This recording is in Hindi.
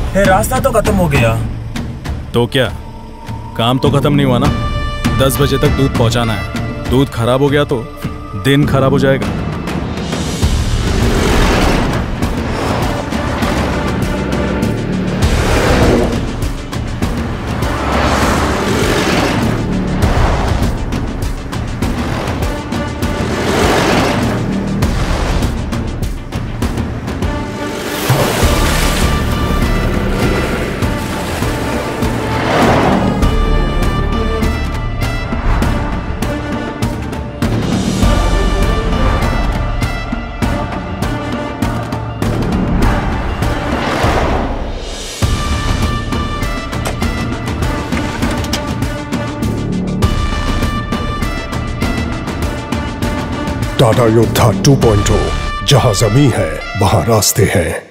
रास्ता तो खत्म हो गया। तो क्या काम तो खत्म नहीं हुआ ना? 10 बजे तक दूध पहुंचाना है। दूध खराब हो गया तो दिन खराब हो जाएगा। टाटा योद्धा 2.0, जहां जमीन है वहां रास्ते हैं।